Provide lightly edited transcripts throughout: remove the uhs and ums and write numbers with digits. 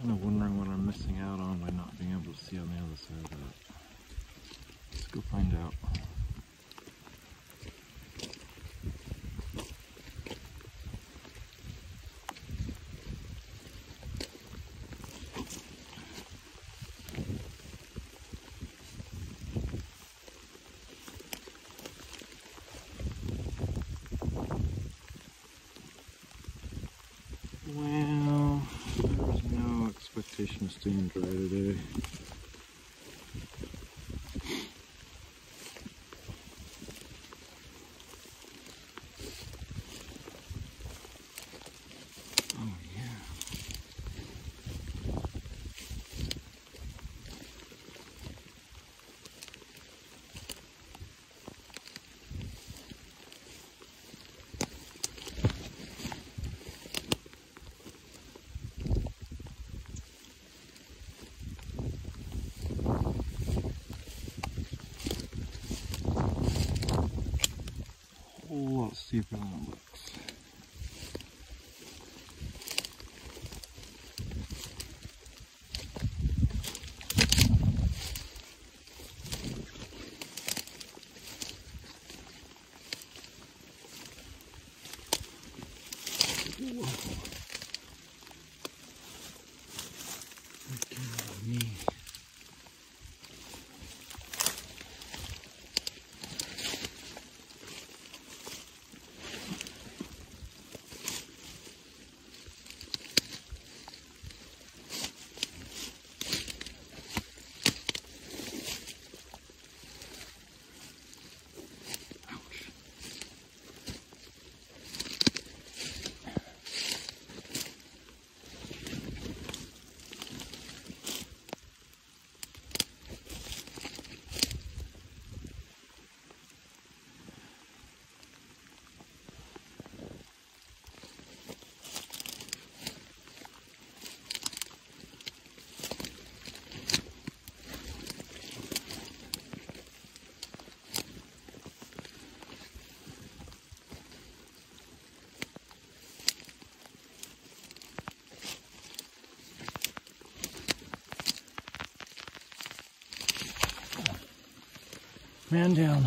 kind of wondering what I'm missing out on by not being able to see on the other side of that. Let's go find out. Well, there's no expectation of staying dry today. Oh yeah. A whole lot steeper than it looks. Whoa. Freaking me. Man down.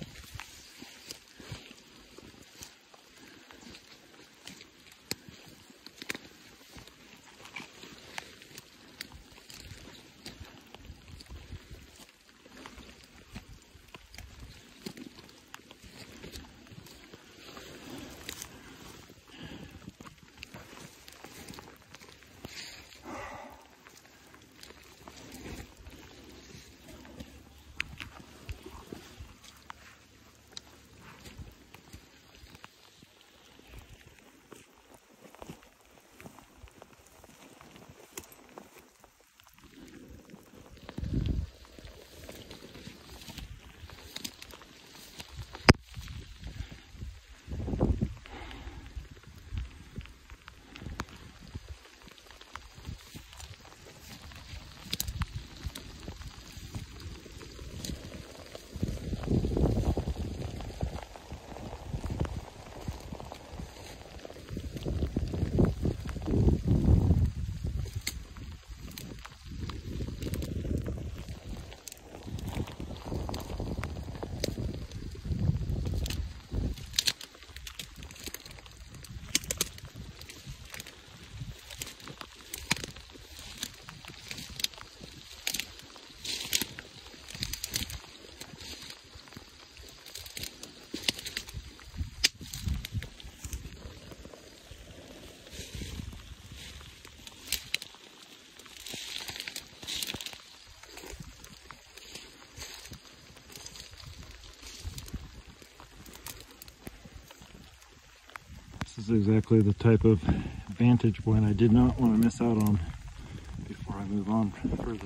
This is exactly the type of vantage point I did not want to miss out on before I move on further.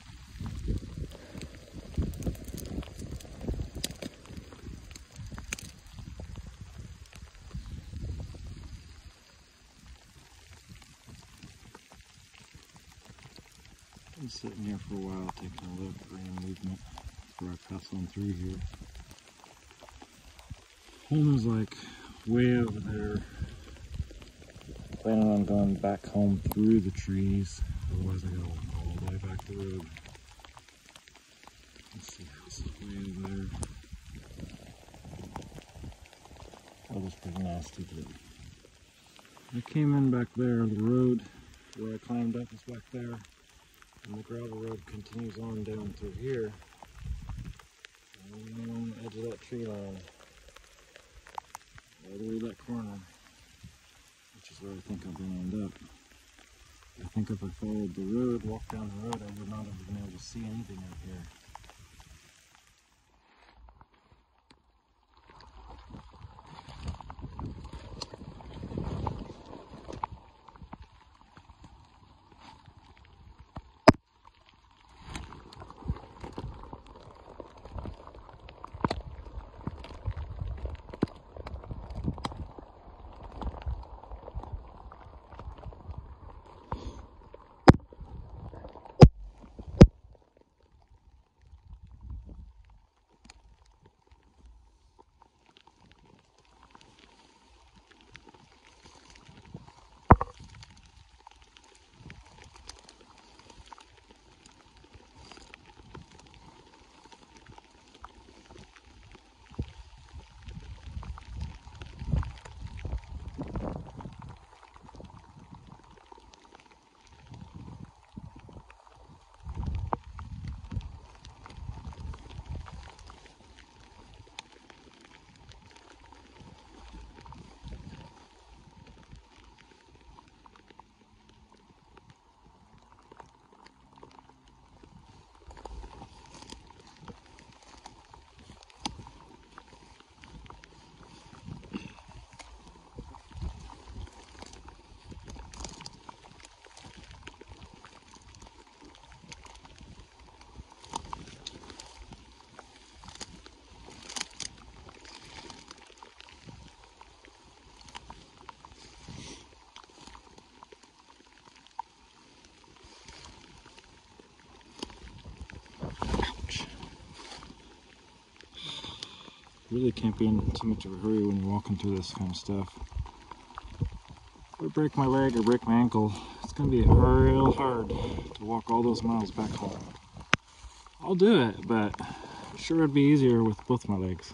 Been sitting here for a while taking a look at rain movement before I pass on through here. Home is like way over there. planning on going back home through the trees. Otherwise, I gotta walk all the way back the road. Let's see, house is way over there. That was pretty nasty, but I came in back there. The road where I climbed up is back there, and the gravel road continues on down through here. And on the edge of that tree line, all the way to that corner, which is where I think I'm going to end up. I think if I followed the road, walked down the road, I would not have been able to see anything out here. Really can't be in too much of a hurry when you're walking through this kind of stuff. If I break my leg or break my ankle, it's going to be real hard to walk all those miles back home. I'll do it, but sure it'd be easier with both my legs.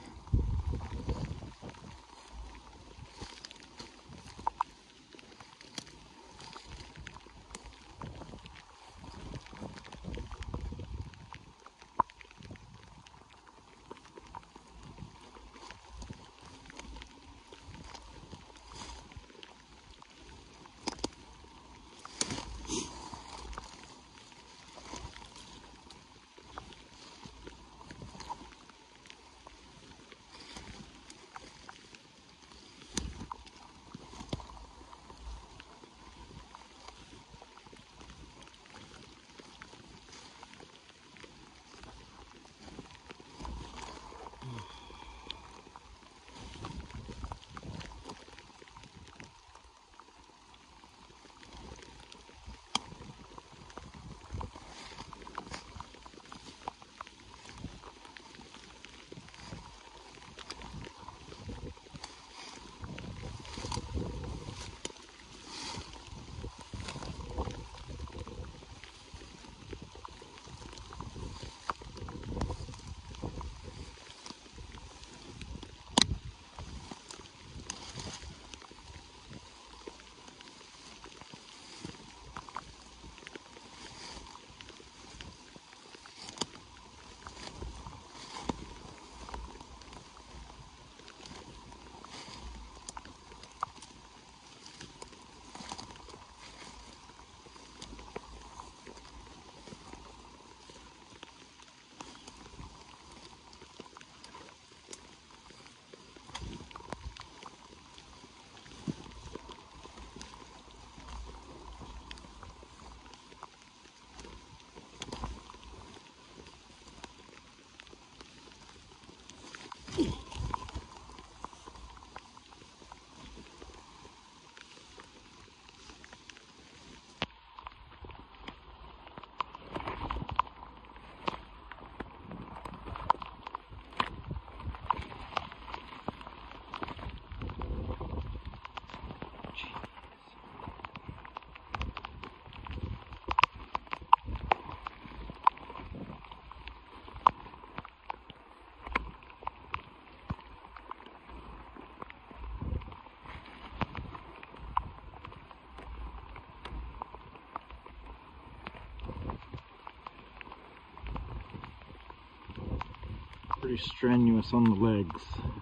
pretty strenuous on the legs.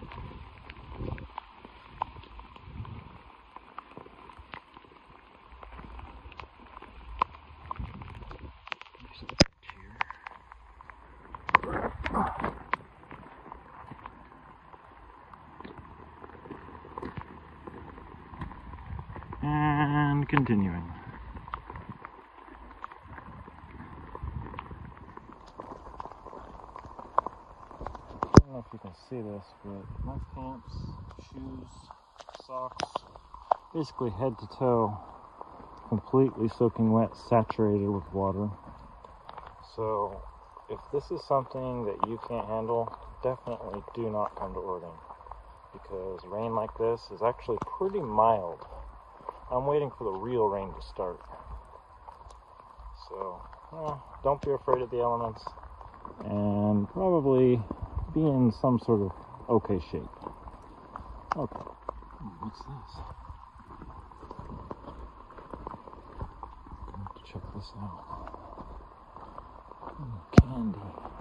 And continuing. I don't know if you can see this, but my pants, shoes, socks, basically head to toe, completely soaking wet, saturated with water. So if this is something that you can't handle, definitely do not come to Oregon, because rain like this is actually pretty mild. I'm waiting for the real rain to start. So, don't be afraid of the elements, and probably be in some sort of okay shape. Okay. What's this? I'm gonna have to check this out. Candy.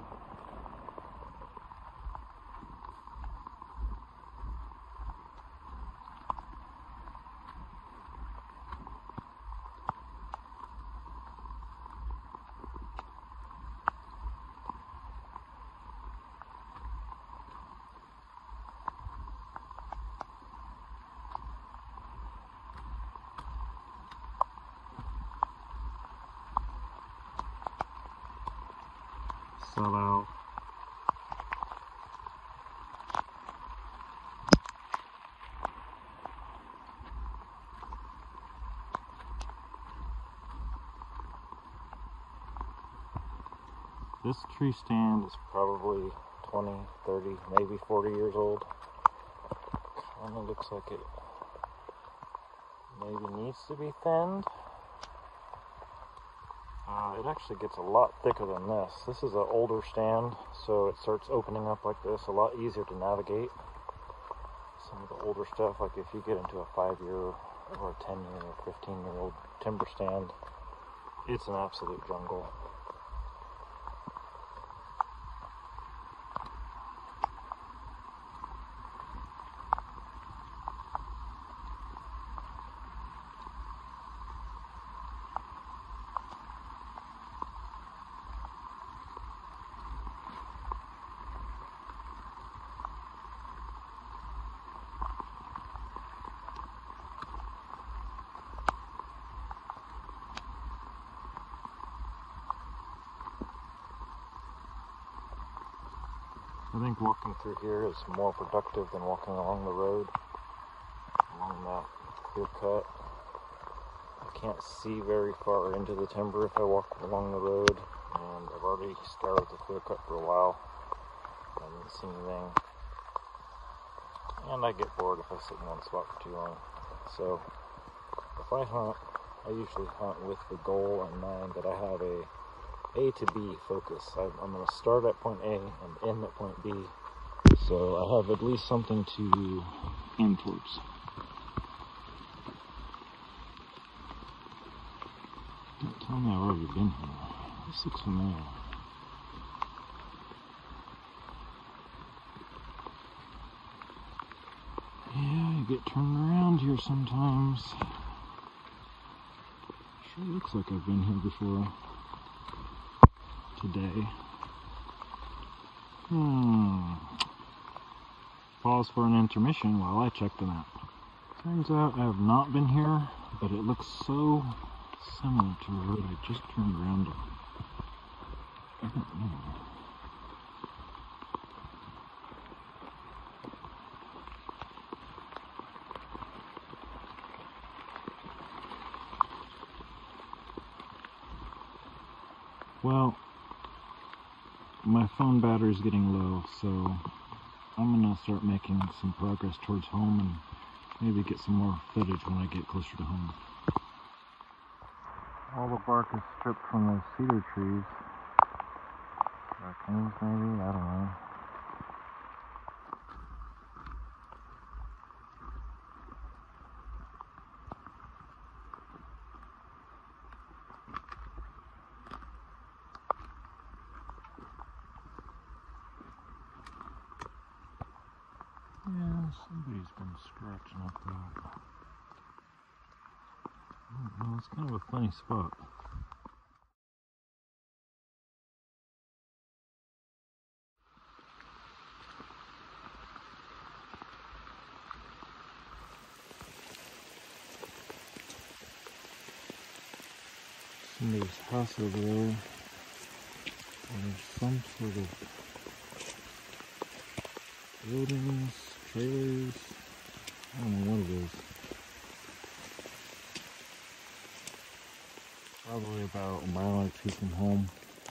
Sell. This tree stand is probably 20, 30, maybe 40 years old. Kind of looks like it maybe needs to be thinned. It actually gets a lot thicker than this. This is an older stand, so it starts opening up like this, a lot easier to navigate. Some of the older stuff, like if you get into a 5-year or a 10-year or 15-year-old timber stand, it's an absolute jungle. I think walking through here is more productive than walking along the road, along that clear cut. I can't see very far into the timber if I walk along the road, and I've already scoured the clear cut for a while. I haven't seen anything, and I get bored if I sit in one spot for too long. So if I hunt, I usually hunt with the goal in mind that I have a to B focus. I'm going to start at point A and end at point B, so I have at least something to aim towards. Don't tell me I've already been here. This looks familiar. Yeah, you get turned around here sometimes. Sure looks like I've been here before. Today. Pause for an intermission while I check the map. Turns out I have not been here, but it looks so similar to a road I just turned around on. I don't know. Well, my phone battery is getting low, so I'm gonna start making some progress towards home and maybe get some more footage when I get closer to home. All the bark is stripped from those cedar trees. Raccoons maybe? I don't know. Somebody's been scratching up there. I don't know, it's kind of a funny spot. Somebody's house over there, and there's some sort of buildings, trailers, I don't know what it is. Probably about a mile or two from home.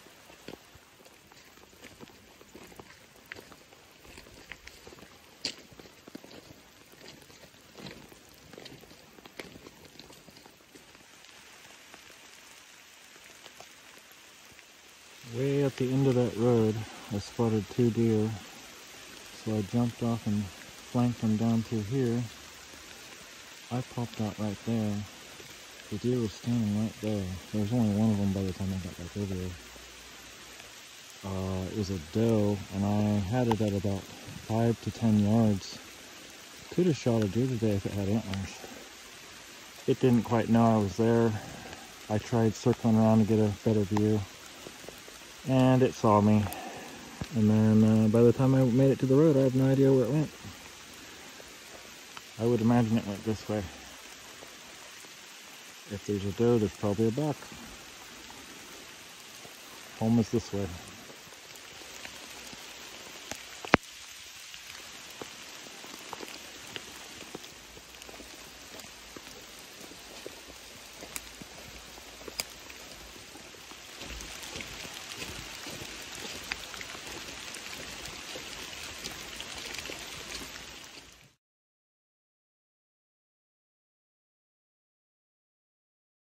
Way at the end of that road, I spotted 2 deer, so I jumped off and flanked them down through here. I popped out right there. The deer was standing right there. There was only one of them by the time I got back over there. It was a doe, and I had it at about 5 to 10 yards. Could have shot a deer today if it had antlers. It didn't quite know I was there. I tried circling around to get a better view, and it saw me. And then by the time I made it to the road, I have no idea where it went. I would imagine it went this way. If there's a doe, there's probably a buck. Home is this way.